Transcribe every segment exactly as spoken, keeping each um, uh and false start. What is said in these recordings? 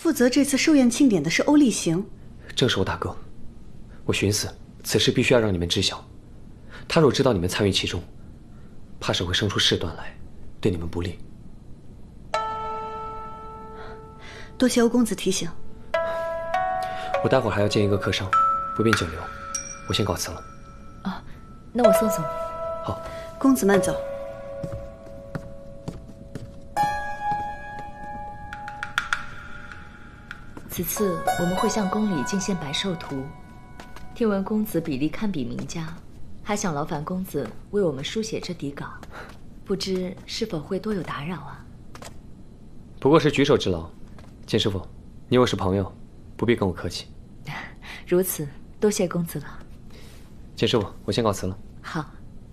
负责这次寿宴庆典的是欧立行， 正是我大哥。我寻思，此事必须要让你们知晓。他若知道你们参与其中，怕是会生出事端来，对你们不利。 多谢欧公子提醒。 我待会儿还要见一个客商，不便久留，我先告辞了。 啊，那我送送你。 好， 公子慢走。 此次我们会向宫里进献百寿图，听闻公子笔力堪比名家，还想劳烦公子为我们书写这底稿，不知是否会多有打扰啊？ 不过是举手之劳，简师傅，你我是朋友，不必跟我客气。 如此，多谢公子了。 简师傅，我先告辞了。 好。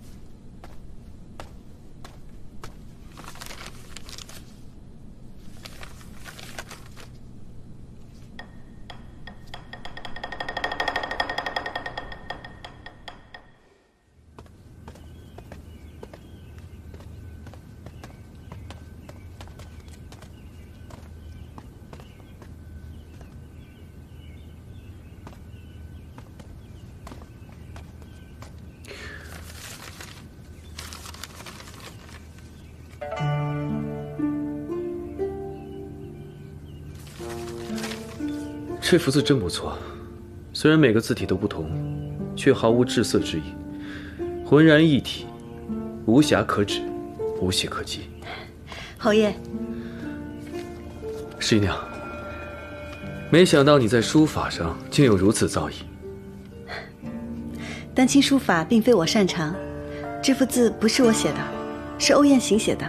这幅字真不错，虽然每个字体都不同，却毫无滞色之意，浑然一体，无瑕可指，无懈可击。 侯爷， 师娘，没想到你在书法上竟有如此造诣。 丹青书法并非我擅长，这幅字不是我写的，是欧雁行写的。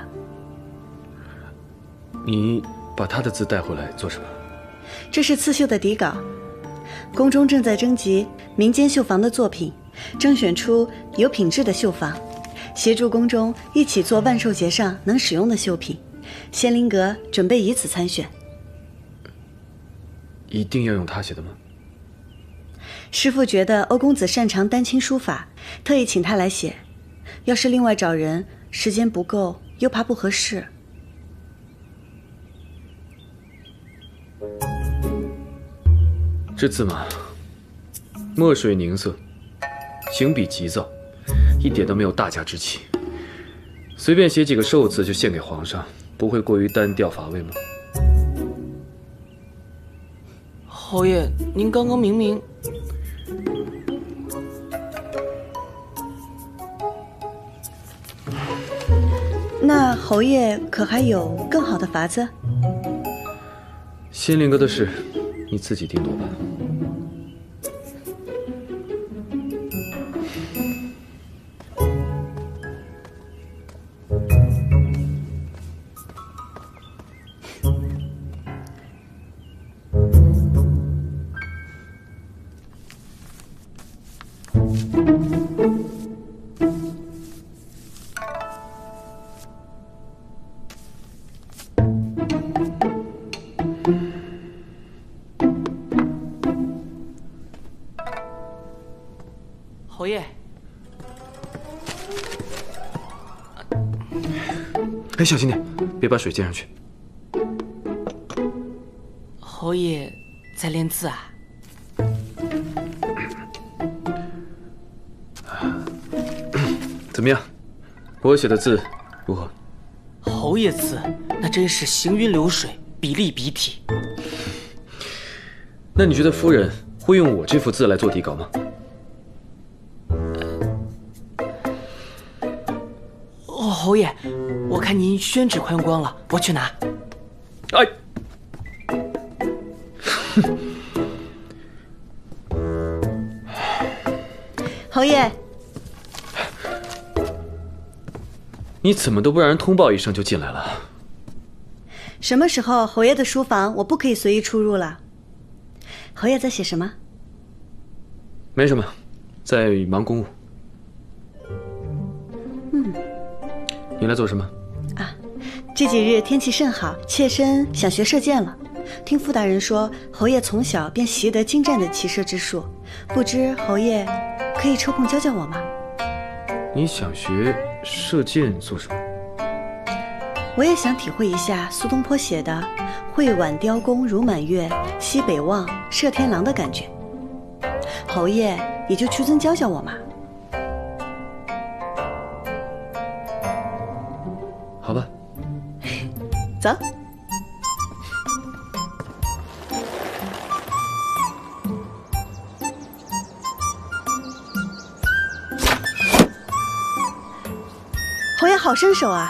你把他的字带回来做什么？ 这是刺绣的底稿，宫中正在征集民间绣坊的作品，征选出有品质的绣坊，协助宫中一起做万寿节上能使用的绣品。仙灵阁准备以此参选。 一定要用他写的吗？ 师父觉得欧公子擅长丹青书法，特意请他来写。要是另外找人，时间不够，又怕不合适。 这字嘛，墨水凝色，行笔急躁，一点都没有大家之气。随便写几个寿字就献给皇上，不会过于单调乏味吗？ 侯爷，您刚刚明明…… 那侯爷可还有更好的法子？ 仙灵阁的事，你自己定夺吧。 侯爷， 哎，小心点，别把水溅上去。 侯爷在练字啊？ 怎么样，我写的字如何？ 侯爷字那真是行云流水，笔力笔体。 那你觉得夫人会用我这幅字来做底稿吗？ 哦，侯爷，我看您宣纸快用光了，我去拿。 哎， 侯爷， 你怎么都不让人通报一声就进来了？ 什么时候侯爷的书房我不可以随意出入了？侯爷在写什么？ 没什么，在忙公务。 嗯。 你来做什么？ 啊，这几日天气甚好，妾身想学射箭了。听傅大人说，侯爷从小便习得精湛的骑射之术，不知侯爷可以抽空教教我吗？ 你想学射箭做什么？ 我也想体会一下苏东坡写的“ 会挽雕弓如满月，西北望，射天狼的感觉。侯爷也就屈尊教教我嘛。 好吧， 走。侯爷好身手啊！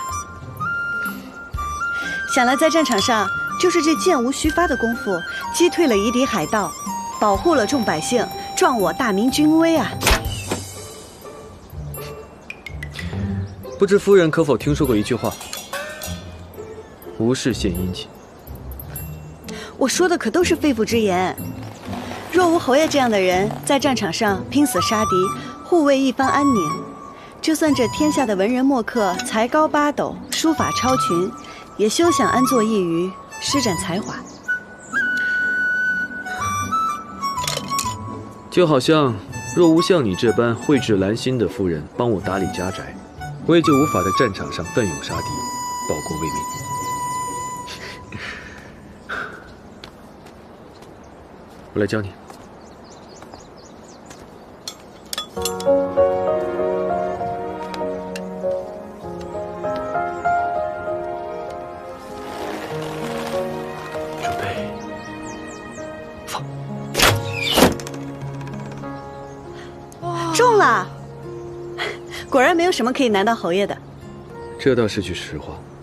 想来在战场上，就是这箭无虚发的功夫，击退了夷狄海盗，保护了众百姓，壮我大明军威啊！ 不知夫人可否听说过一句话：无事献殷勤。 我说的可都是肺腑之言。若无侯爷这样的人，在战场上拼死杀敌，护卫一方安宁，就算这天下的文人墨客才高八斗，书法超群，也休想安坐一隅，施展才华。 就好像，若无像你这般蕙质兰心的夫人帮我打理家宅，我也就无法在战场上奋勇杀敌，报国为民。我来教你。准备，放。 中了！果然没有什么可以难倒侯爷的。 这倒是句实话。